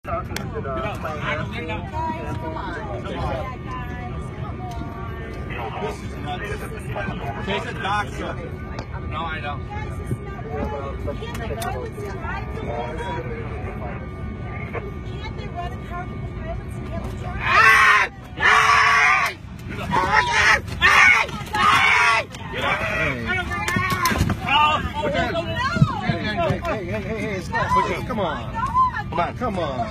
This is nuts. Take a doctor. No, I don't. Can't they run a car from the pilots and have them drive? Hey, stop. Come on. Come on.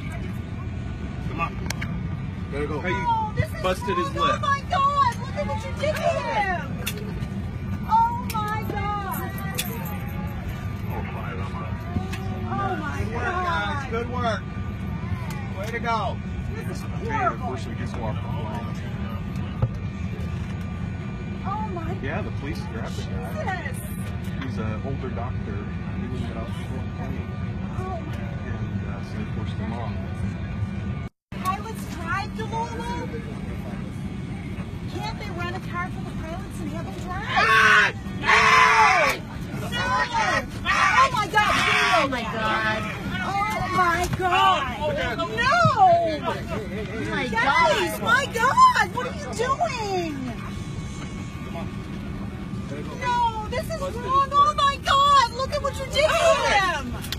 There you go. Hey, you busted his lip. Oh my God! Look at what you did to him! Oh my God! Oh my God! Good work. Way to go. This is horrible. We just walked along. Oh my Yeah, the police grabbed the guy. Jesus! He's an older doctor. He wouldn't get out before the plane. Oh my. And so they forced him off. Pilots drive to Louisville? Can't they rent a car for the pilots and have them drive? No! Oh my God! Oh my God! Oh my God! No! Oh my Guys, God! my God! What are you doing? No, this is wrong! Oh my God! Look at what you did to him!